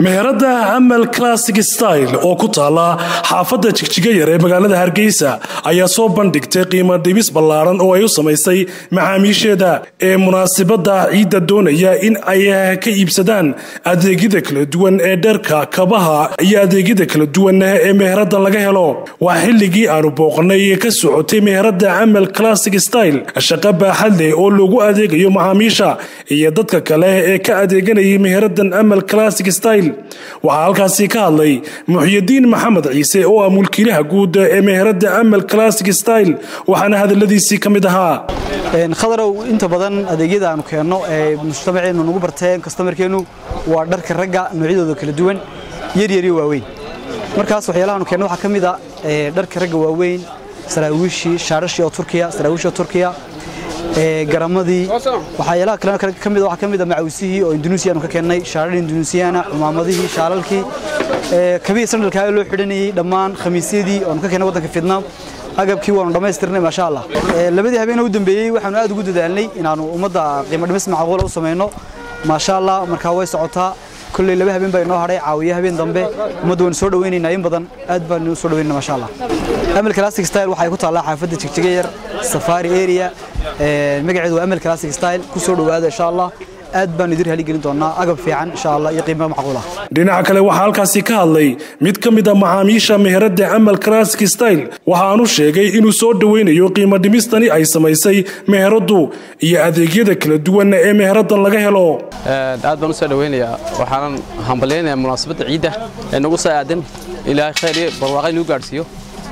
meherada Amal Classic Style oo ku taala xaafadda Jigjiga yar ee magaalada Hargeysa ayaa soo bandhigtay qiimo dhibis ballaaran oo ay u sameysay macaamiisheeda ee munaasabada ciida doonaya in ay ka iibsadaan adeegyada kala duwan ee dharka, kabaha iyo adeegyada kala duwan ee meherada laga helo. Waa xilligii aanu booqnay ka socotay meherada Amal Classic Style shaqo baaxad leh oo lagu adeegayo macaamiisha iyo dadka kale ee ka adeeganaya meheradan Amal Classic Style. waxaa halkaasi ka hadlay Muxyidiin Maxamed Ciise oo ah mulkiilaha guud ee meherada Amal Classic Style waxaana hadaladiisii kamid ahaa khadrow inta badan adeegyada aanu keenno ee mujtamaceenu nagu barteen customerkeenu waa dharka ragga noocyadooda kala duwan yar iyo waaweyn. markaas waxyaalaha aanu keenno waxa kamid ah dharka ragga waaweyn, saraawiishii, shaarashii oo Turkiya garamadii waxyaalaha kale kamid waxa kamid ah macawisihii oo Indonesia ka keenay, shaarar Indonesiana, umaamadihii, shaalalkii kabii sandalka loo xidhanayay, dhammaan khamiisyadii oo ka keenay wadanka Vietnam. agabkii waanu dhameystirnay ma sha Allah. labadii habeen u dambeeyay waxaanu aad ugu dadaalnay inaanu ummadda qiimo dhimis macquul ah u sameeyno ma sha Allah. markaa way socotaa kulli laba habeen bay noo haray caawiye habeen dambe ummadda waan soo dhaweynayna in badan aad baan u soo dhaweynaa ma sha Allah. Amal Classic Style waxay ku taalaa xaafadda Jigjiga yar Safari area magaceedu Amal Classic Style ku soo dhawaada insha Allah. aad baan idin heli gelin doonaa agab fiican insha Allah iyo qiimo macquul ah. dhinaca kale waxa halkaasi ka hadlay mid kamid ah macaamiisha meherada Amal Classic Style waxaanu sheegay inuu soo dhaweynayo qiimo dhimistani ay sameysay meheradu iyo adeegyada kala duwan ee meheradan laga helo. aad baan u soo dhaweynayaa waxaan hambaleynayaa munaasabada ciida ee nagu soo aadan ilaahay khayr iyo barwaaqo inuu gaarsiiyo.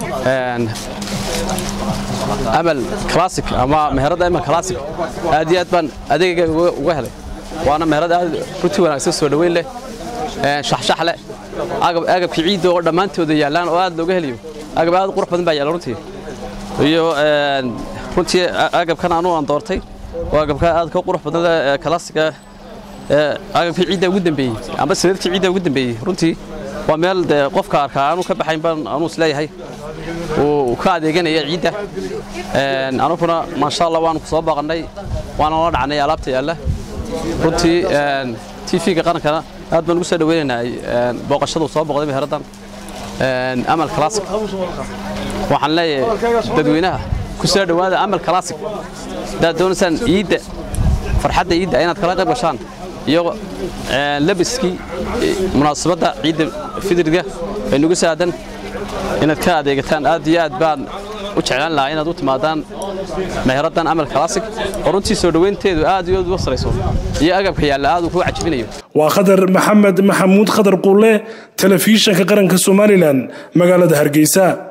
Amal Classic ama meherada Amal Classic aad iyo aad baan adeegga uga helay. waana meherada aad runtii wanaagsan soo dhaweyn leh, shaxshax leh, agabkii ciida oo dhammaantooda yaalaan oo aad looga helayo. agab aad qurux badan baa yaala runtii iyo runtii agabkan aan doortay waa agabka aad ka qurux badan ee classic agabkii ciida ugu dambeeyay ama sanadkii ciida ugu dambeeyay. runtii waa meel qofka arkaa aanu ka baxayn baan aanu isleeyahay oo ka adeeganaya ciida. anuguna ma sha Allah waan ku soo baaqnay waana la dhacnay alaabta yaala. runtii TV-ga qarankana aad baan ugu soo dhaweynaynaa booqashada soo booqday meheradan Amal Classic. waxaan leeyahay dadweynaha ku soo dhawaada Amal Classic dad doonaysan ciida farxadda ciida inaad kala qayb gashaan iyo labiskii munaasabada ciida fidriga ee nagu saadan inaad ka adeegataan. aad iyo aad baan u jeclaan lahaa inaad u timaadaan meheradan Amal Classic oo runtii soo dhaweynteedu aad iyo aad u sareyso iyo agabka yaala aad u ku cajibinayo. waa Khadar Maxamed Maxamuud Khadar Qulle, telefishinka qaranka Somaliland, magaalada Hargeysa.